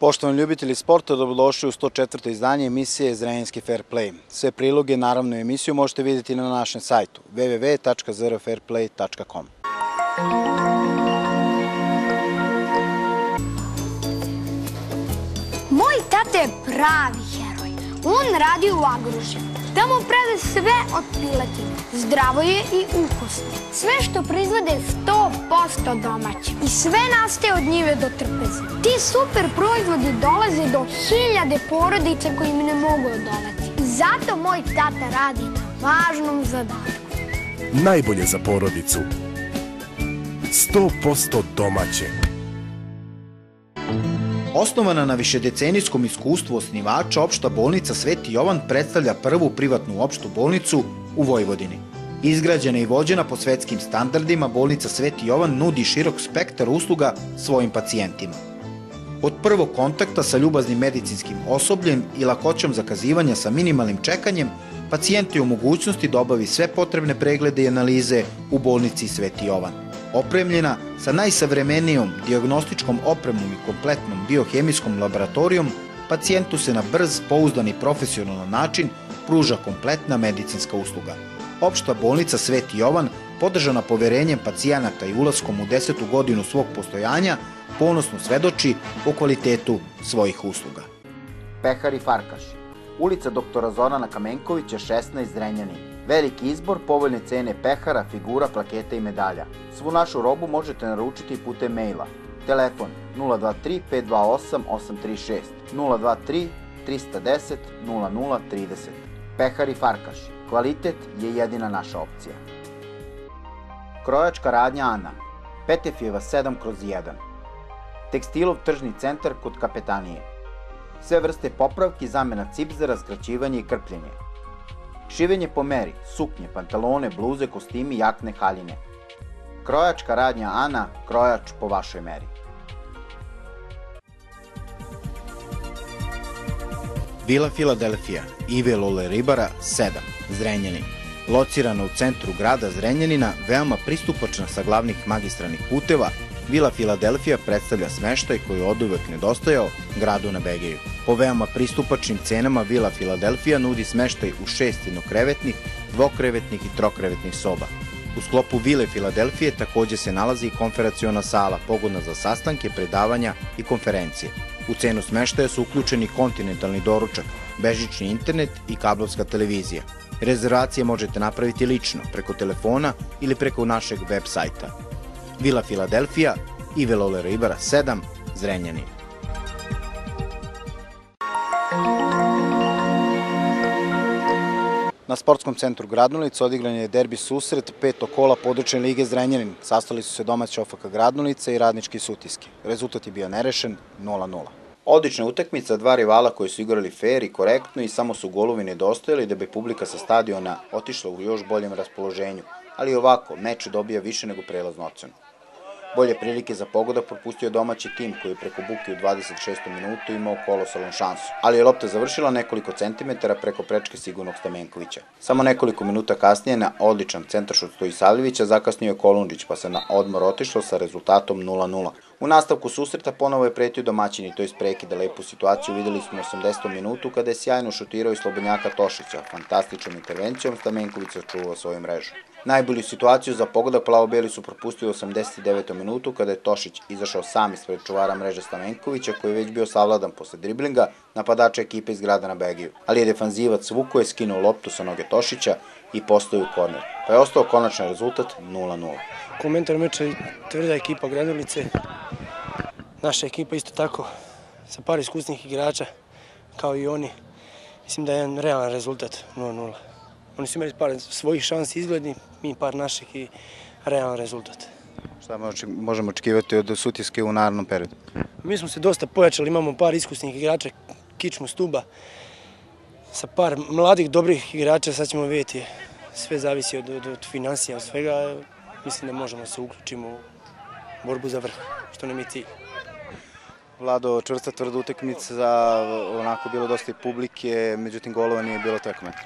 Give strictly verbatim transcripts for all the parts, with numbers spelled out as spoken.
Poštovani ljubitelji sporta, dobrodošli u sto četvrto izdanje emisije Zrenjaninski Fair Play. Sve priloge, naravno emisiju, možete vidjeti na našem sajtu w w w tačka z r fair play tačka com. Moj tata je pravi heroj. On radi u Agruži. Tamo prave sve od piletine. Zdravo je i ukusno. Sve što proizvode sto posto domaće. I sve nastaje od njive do trpeze. Ti super proizvodi dolaze do hiljade porodica koji im ne mogu odoleti. I zato moj tata radi na važnom zadatku. Najbolje za porodicu. sto posto domaće. Osnovana na višedecenijskom iskustvu osnivača, Opšta bolnica Sveti Jovan predstavlja prvu privatnu opštu bolnicu u Vojvodini. Izgrađena i vođena po svetskim standardima, bolnica Sveti Jovan nudi širok spektar usluga svojim pacijentima. Od prvog kontakta sa ljubaznim medicinskim osobljem i lakoćom zakazivanja sa minimalnim čekanjem, pacijent je u mogućnosti da obavi sve potrebne preglede i analize u bolnici Sveti Jovan. Opremljena sa najsavremenijom dijagnostičkom opremom i kompletnom biohemijskom laboratorijom, pacijentu se na brz, pouzdan i profesionalan način pruža kompletna medicinska usluga. Opšta bolnica Sveti Jovan, podržana poverenjem pacijenata i ulaskom u desetu godinu svog postojanja, ponosno svedoči o kvalitetu svojih usluga. Pehar i Farkaši, ulica doktora Zorana Kamenkovića, šesnaest, Zrenjanin. Veliki izbor, povoljne cene pehara, figura, plaketa i medalja. Svu našu robu možete naručiti putem maila. Telefon nula dva tri pet dva osam osam tri šest, nula dva tri tri jedan deset nula nula trideset. Pehar i Farkaši, kvalitet je jedina naša opcija. Krojačka radnja Ana, Petefijeva sedam kroz jedan. Tekstilov tržni centar kod Kapetanije. Sve vrste popravki, zamena cipzera, skraćivanje i krpljenje. Šivenje po meri, suknje, pantalone, bluze, kostimi, jakne, haljine. Krojačka radnja Ana, krojač po vašoj meri. Vila Filadelfija, Ive Lole Ribara, sedam, Zrenjanin. Locirana u centru grada Zrenjanina, veoma pristupačna sa glavnih magistralnih puteva, Vila Filadelfija predstavlja smeštaj koji je oduvek nedostajao gradu na Begeju. Po veoma pristupačnim cenama Vila Filadelfija nudi smeštaj u šest jednokrevetnih, dvokrevetnih i trokrevetnih soba. U sklopu Vile Filadelfije takođe se nalazi i konferaciona sala, pogodna za sastanke, predavanja i konferencije. U cenu smeštaja su uključeni kontinentalni doručak, bežični internet i kablovska televizija. Rezervacije možete napraviti lično, preko telefona ili preko našeg web sajta. Vila Filadelfija, Ive Lole Ribara, sedam, Zrenjanin. Na sportskom centru Gradulica odigran je derbi susret petog kola područne lige Zrenjanin. Sastali su se domaća O F K Gradulica i Radnički Sutjeski. Rezultat je bio nerešen, nula nula. Odlična utakmica, dva rivala koji su igrali fair i korektno i samo su golovi nedostajali da bi publika sa stadiona otišla u još boljem raspoloženju. Ali ovako, meč dobija više nego prelaznu ocenu. Bolje prilike za pogodak propustio domaći tim koji je preko buke u dvadeset šestom minutu imao kolosalnu šansu, ali je lopta završila nekoliko centimetara preko prečke sigurnog Stamenkovića. Samo nekoliko minuta kasnije na odličan centaršut Stojisavljevića zakasnio je Kolundžić, pa se na odmor otišlo sa rezultatom nula nula. U nastavku susreta ponovo je pretio domaćini, to je prekida lepu situaciju videli smo u osamdesetom minutu kada je sjajno šutirao i Slobodnjaka Tošića. Fantastičnom intervencijom Stamenković sačuvao svoju mrežu. Najbolju situaciju za pogodak plavo-beli su propustili u osamdeset devetom minutu kada je Tošić izašao sam ispred čuvara mreže Stamenkovića koji je već bio savladan posle driblinga napadača ekipe iz grada na Begiju. Ali je defanzivac Vuko je skinuo loptu sa noge Tošića i postoji u korner. Pa je ostao konačan rezultat nula nula. Komentar meča je tvrda ekipa Gradulice. Naša ekipa isto tako sa par iskusnih igrača kao i oni. Mislim da je jedan realan rezultat nula nula. Oni su imali par svojih šansi izgledni, mi par naših i realan rezultat. Šta možemo očekivati od Sutjeske u narednom periodu? Mi smo se dosta pojačali, imamo par iskusnih igrača, kičmu Stuba, sa par mladih, dobrih igrača, sad ćemo vidjeti, sve zavisi od, od, od finansija, od svega, mislim da možemo se uključiti u borbu za vrh, što nam je cilj. Vlado, čvrsta tvrda utakmica, onako bilo dosta i publike, međutim golova nije bilo tekme.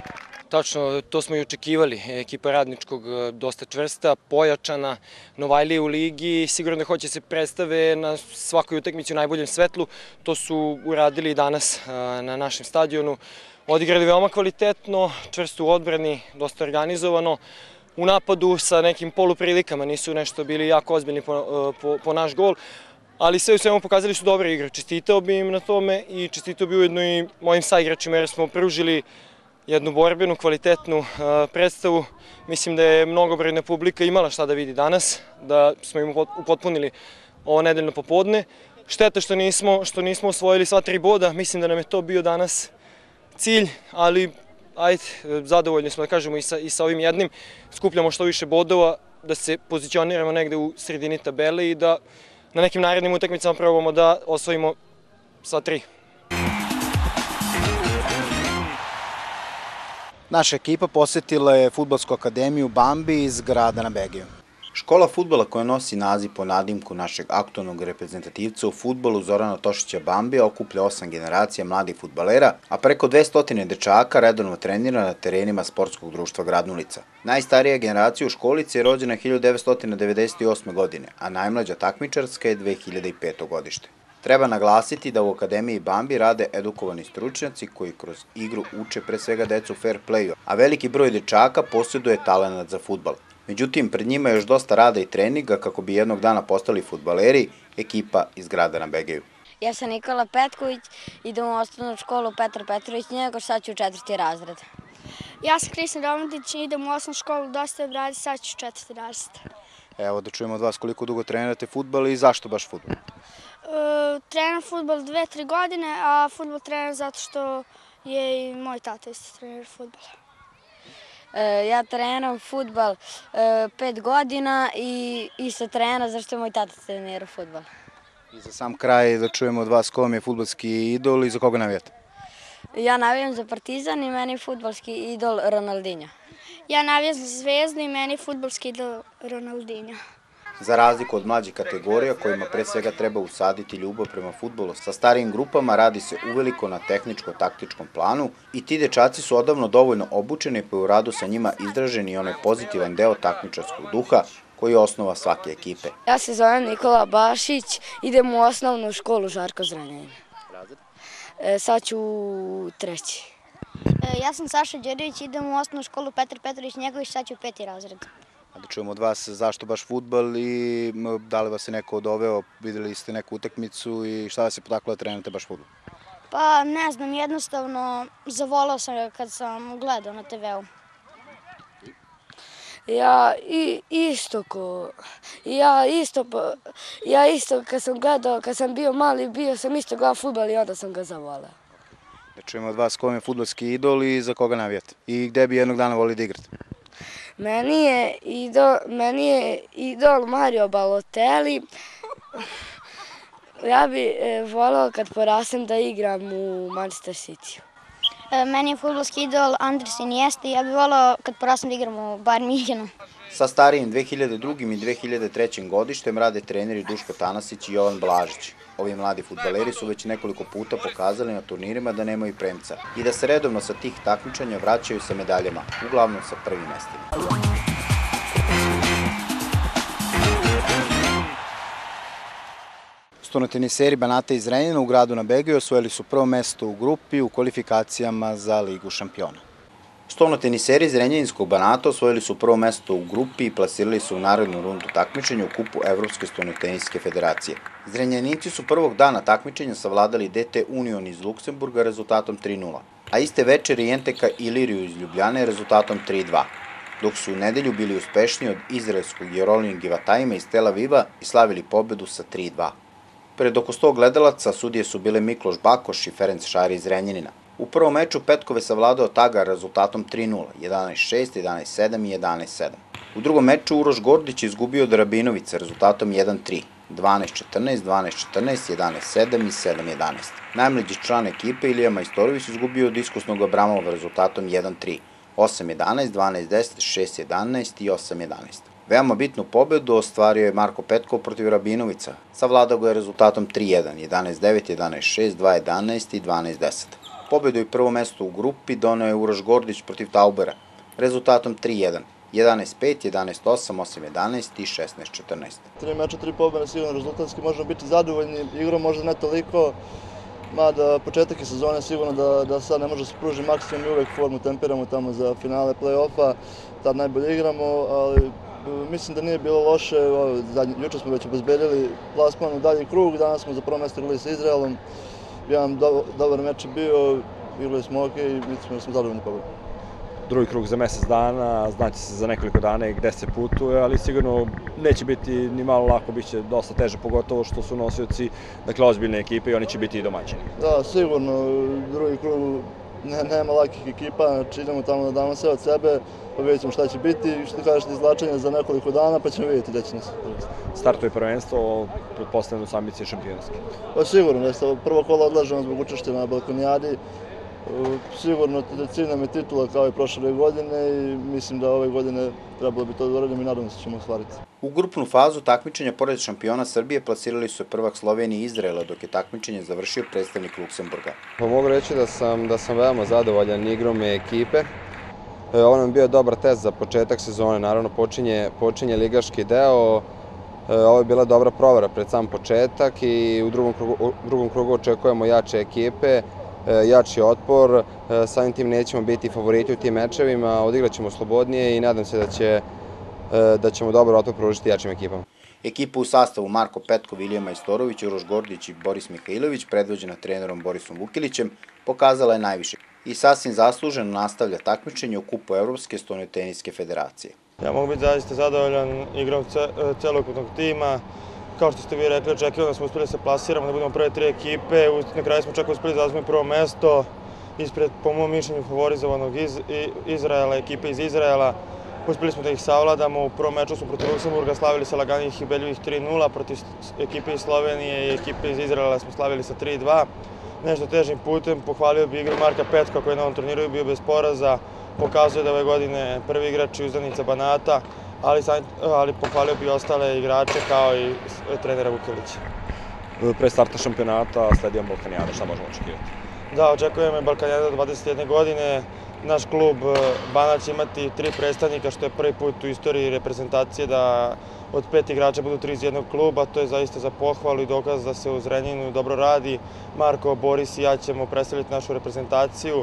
Tačno, to smo i očekivali. Ekipa Radničkog dosta čvrsta, pojačana, Novajlije u ligi, sigurno da hoće se predstave na svakoj utakmici u najboljem svetlu. To su uradili i danas na našem stadionu. Odigrali veoma kvalitetno, čvrsto u odbrani, dosta organizovano. U napadu sa nekim poluprilikama, nisu nešto bili jako ozbiljni po, po, po naš gol. Ali sve u svemu pokazali su dobre igre. Čestitao bi im na tome i čestitao bi ujedno i mojim saigračima jer smo pružili jednu borbenu, kvalitetnu uh, predstavu. Mislim da je mnogobrojna publika imala šta da vidi danas, da smo im upotpunili ovo nedeljno popodne. Šteta što nismo, što nismo osvojili sva tri boda, mislim da nam je to bio danas cilj, ali ajde, zadovoljni smo da kažemo i sa, i sa ovim jednim. Skupljamo što više bodova, da se pozicioniramo negde u sredini tabele i da na nekim narednim utakmicama probamo da osvojimo sva tri. Naša ekipa posetila je Fudbalsku akademiju Bambi iz grada na Begiju. Škola fudbala koja nosi naziv po nadimku našeg aktualnog reprezentativca u fudbalu Zorana Tošića Bambija okuplja osam generacija mladih fudbalera, a preko dvesta dečaka redovno trenira na terenima sportskog društva Gradnulica. Najstarija generacija u školici je rođena hiljadu devetsto devedeset osme. godine, a najmlađa takmičarska je dve hiljade peto. godište. Treba naglasiti da u Akademiji Bambi rade edukovani stručnjaci koji kroz igru uče pre svega decu fair playu, a veliki broj dečaka posjeduje talenat za fudbal. Međutim, pred njima je još dosta rada i treninga kako bi jednog dana postali fudbaleri, ekipa iz grada na Begiju. Ja sam Nikola Petković, idem u osnovnu školu Petar Petrović Njegoš, sad ću u četvrti razred. Ja sam Kristina Domadić, idem u osnovnu školu Dosta Brade, sad ću u četvrti razred. Evo da čujemo od vas koliko dugo trenirate fudbal i zašto baš fudbal? E, trener fudbal dve, tri godine, a fudbal trener zato što je i moj tata isto trener fudbala. E, ja treniram fudbal e, pet godina i isto trenera zašto je moj tata trenira fudbal. I za sam kraj da čujemo od vas ko vam je fudbalski idol i za koga navijate? Ja navijam za Partizan i meni je fudbalski idol Ronaldinho. Ja navijam za Zvezdu i meni je fudbalski idol Ronaldinho. Za razliku od mlađih kategorija kojima pre svega treba usaditi ljubav prema fudbalu, sa starijim grupama radi se uveliko na tehničko-taktičkom planu i ti dečaci su odavno dovoljno obučeni pa je u radu sa njima izražen i onaj pozitivan deo takmičarskog duha koji je osnova svake ekipe. Ja se zovem Nikola Bašić, idem u osnovnu školu Žarko Zrenjanin. Razred? E, sad ću u treći. E, ja sam Saša Đorđević, idem u osnovnu školu Petar Petrović Njegović, sad ću u peti razred. A da čujemo od vas zašto baš fudbal i da li vas je neko odoveo, videli ste neku utakmicu i šta vas je potaklo da trenirate baš fudbal? Pa ne znam, jednostavno zavolao sam ga kad sam gledao na te veu. Ja i, isto ko, ja isto, ja isto kad sam gledao, kad sam bio mali, bio sam isto gledao fudbal i onda sam ga zavolao. Da čujemo od vas ko vam je fudbalski idol i za koga navijate i gde bi jednog dana volili da igrate? Meni je idol, meni je idol Mario Balotelli. Ja bih e, volao kad porastem da igram u Manchester City. E, meni je fudbalski idol Andres Iniesta i ja bih volao kad porastem da igram u Bayern Münchenu. Sa starijim dve hiljade drugim i dve hiljade trećim godištem rade treneri Duško Tanasić i Jovan Blažić. Ovi mladi fudbaleri su već nekoliko puta pokazali na turnirima da nemaju premca i da se redovno sa tih takmičenja vraćaju sa medaljama, uglavnom sa prvim mestima. Stonoteniseri Banata iz Zrenjanina u gradu na Begiju osvojili su prvo mesto u grupi u kvalifikacijama za Ligu šampiona. Stonoteniseri iz Zrenjaninskog Banata osvojili su prvo mesto u grupi i plasirali su u narednu rundu takmičenja u kupu Evropske stonoteniske federacije. Zrenjaninci su prvog dana takmičenja savladali D T Union iz Luksemburga rezultatom tri nula, a iste večeri N T K Iliriju iz Ljubljane rezultatom tri dva, dok su u nedelju bili uspešniji od izraelskog Jerolim Givatajima iz Tel Aviva i slavili pobedu sa tri dva. Pred oko sto gledalaca sudije su bile Mikloš Bakoš i Ferenc Šari iz Zrenjanina. U prvom meču Petkove savladao Tagar rezultatom tri nula, jedanaest šest, jedanaest sedam i jedanaest sedam. U drugom meču Uroš Gordić je izgubio od Rabinovica rezultatom jedan tri, dvanaest četrnaest, dvanaest četrnaest, jedanaest sedam i sedam jedanaest. Najmlađi član ekipe Ilija Majstorović izgubio od iskusnog Abramova rezultatom jedan tri, osam jedanaest, dvanaest deset, šest jedanaest i osam jedanaest. Veoma bitnu pobedu ostvario je Marko Petkov protiv Rabinovica. Savladao ga je rezultatom tri jedan, jedanaest devet, jedanaest šest, dva jedanaest i dvanaest deset. Pobedu i prvo mesto u grupi doneo je Uroš Gordić protiv Taubera, rezultatom tri jedan, jedanaest pet, jedanaest osam, osam jedanaest i šesnaest četrnaest. Tri meča, tri pobjede, sigurno rezultatski možemo biti zadovoljni, igrom možda ne toliko, mada početak je sezone sigurno da, da sad ne može se pružiti maksimum i uvek formu temperamo tamo za finale play-offa, tad najbolje igramo, ali mislim da nije bilo loše, juče smo već obezbedili plasman u dalji krug, danas smo za prvo mesto igrali sa Izraelom, jedan do, dobar meč je bio, igrali smo ok i mislim da smo zadovoljni pobedom. Drugi krug za mesec dana, znaće se za nekoliko dana i gde se putuje, ali sigurno neće biti ni malo lako, bit će dosta teže, pogotovo što su nosioci, dakle, ozbiljne ekipe i oni će biti i domaćini. Da, sigurno, drugi krug ne, nema lakih ekipa, znači idemo tamo da damo sve od sebe, pa vidjet ćemo šta će biti, što kažete izlačenje za nekoliko dana, pa ćemo vidjeti gde će nas. Startuje prvenstvo, pretpostavljeno su ambicije šampionske. Pa sigurno, da se prvo kolo odlažemo zbog učešća na Balkanijadi. Sigurno cilj nam je titula kao i prošle godine i mislim da ove godine trebalo bi to da uradimo i nadam se da ćemo ostvariti. U grupnu fazu takmičenja pored šampiona Srbije plasirali su prvak Slovenije i Izraela, dok je takmičenje završio predstavnik Luksemburga. Pa mogu reći da sam, da sam veoma zadovoljan igrom ekipe. Ovo nam je bio dobar test za početak sezone, naravno počinje, počinje ligaški deo. Ovo je bila dobra provera pred sam početak i u drugom krugu, u drugom krugu očekujemo jače ekipe, jači otpor, samim tim nećemo biti favoriti u tim mečevima, odigrat ćemo slobodnije i nadam se da, će, da ćemo dobar otpor pružiti jačim ekipama. Ekipa u sastavu Marko Petko, Vilija Majstorović, Uroš Gordić i Boris Mihajlović, predvođena trenerom Borisom Vukilićem, pokazala je najviše i sasvim zasluženo nastavlja takmičenje u Kupu Evropske stonoteniske federacije. Ja mogu biti zaista zadovoljan igrom celokupnog tima. Kao što ste vi rekli, očekivamo da smo uspjeli da se plasiramo, da budemo prve tri ekipe. Na kraju smo čak uspjeli da zauzmemo prvo mesto ispred, po mom mišljenju, favorizovanog iz Izraela, ekipe iz Izraela. Uspjeli smo da ih savladamo. U prvom meču smo protiv Luksemburga slavili sa laganih i beljivih tri nula, protiv ekipe iz Slovenije i ekipe iz Izraela smo slavili sa tri dva. Nešto težim putem, pohvalio bi igru Marka Petka koji je na ovom turniru bio bez poraza. Pokazuje da ove godine prvi igrač i uzdanica Banata, ali, ali pohvalio bi ostale igrače kao i trenera Vukilića. Pre starta šampionata sledijom Balkanijada, šta možemo očekivati? Da, očekujemo je Balkanijada dvadeset jedne godine. Naš klub Banat će imati tri predstavnika, što je prvi put u istoriji reprezentacije da od pet igrača budu tri iz jednog kluba. To je zaista za pohvalu i dokaz da se u Zrenjaninu dobro radi. Marko, Boris i ja ćemo predstaviti našu reprezentaciju.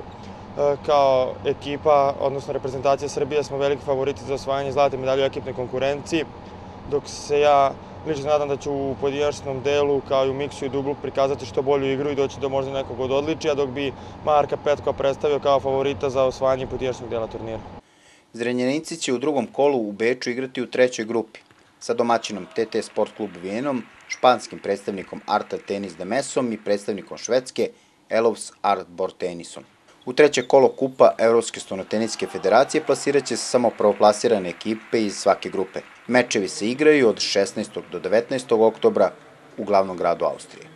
Kao ekipa, odnosno reprezentacija Srbije, smo veliki favoriti za osvajanje zlate medalje u ekipnoj konkurenciji, dok se ja lično nadam da ću u pojedinačnom delu, kao i u miksu i dublu, prikazati što bolju igru i doći do možda nekog od odličija, dok bi Marka Petkova predstavio kao favorita za osvajanje pojedinačnog dela turnira. Zrenjaninci će u drugom kolu u Beču igrati u trećoj grupi sa domaćinom T T Sport klub Vijenom, španskim predstavnikom Arta Tenis de Mesom i predstavnikom Švedske Elofs Art Bord Tenisom. U treće kolo Kupa Evropske stonoteniske federacije plasirat će se samo prvoplasirane ekipe iz svake grupe. Mečevi se igraju od šesnaestog do devetnaestog oktobra u glavnom gradu Austrije.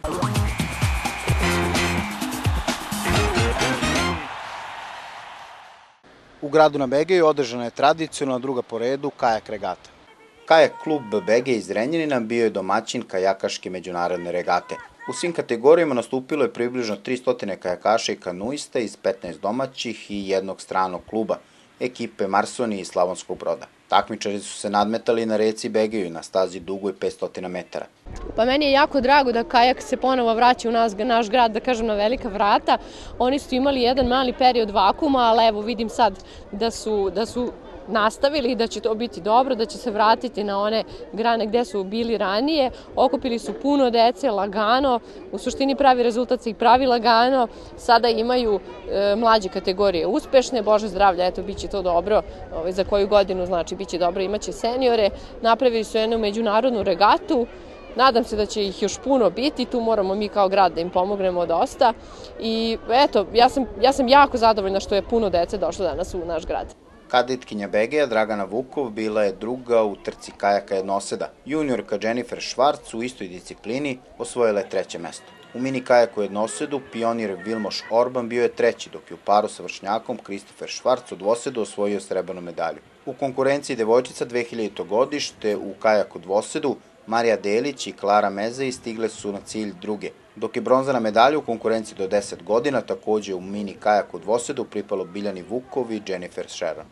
U gradu na Begeju održana je tradicionalna druga po redu kajak regata. Kajak klub Begej iz Zrenjanina bio je domaćin kajakaške međunarodne regate. U svim kategorijama nastupilo je približno tristo kajakaša i kanuista iz petnaest domaćih i jednog stranog kluba, ekipe Marsoni i Slavonskog Broda. Takmičari su se nadmetali na reci Begeju na stazi dugoj petsto metara. Pa meni je jako drago da kajak se ponovo vraća u nas, naš grad, da kažem, na velika vrata. Oni su imali jedan mali period vakuma, ali evo vidim sad da su, da su nastavili i da će to biti dobro, da će se vratiti na one grane gde su bili ranije. Okupili su puno dece, lagano, u suštini pravi rezultat se i pravi lagano. Sada imaju e, mlađe kategorije uspešne, Bože zdravlja, eto, bit će to dobro, ovaj, za koju godinu, znači, bit će dobro, imaće seniore. Napravili su jednu međunarodnu regatu. Nadam se da će ih još puno biti, tu moramo mi kao grad da im pomognemo dosta. I eto, ja sam, ja sam jako zadovoljna što je puno dece došlo danas u naš grad. Kadetkinja Begeja Dragana Vukov bila je druga u trci kajaka jednoseda. Juniorka Jennifer Švarc u istoj disciplini osvojila je treće mesto. U mini kajaku jednosedu pionir Vilmoš Orban bio je treći, dok je u paru sa vršnjakom Kristofer Švarc u dvosedu osvojio srebrnu medalju. U konkurenciji devojčica dve hiljadito godište u kajaku dvosedu Marija Delić i Klara Mezej stigle su na cilj druge, dok je bronzana medalja u konkurenciji do deset godina takođe u mini kajaku dvosedu pripalo Biljani Vukov i Jennifer Sharon.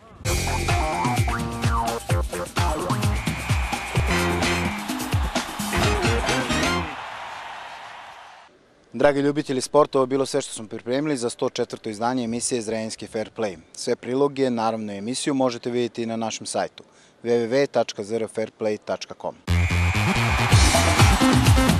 Dragi ljubitelji sporta, ovo je bilo sve što smo pripremili za sto četvrto izdanje emisije Zrenjaninski Fair Play. Sve priloge, naravno i emisiju, možete vidjeti na našem sajtu w w w tačka z r fair play tačka com.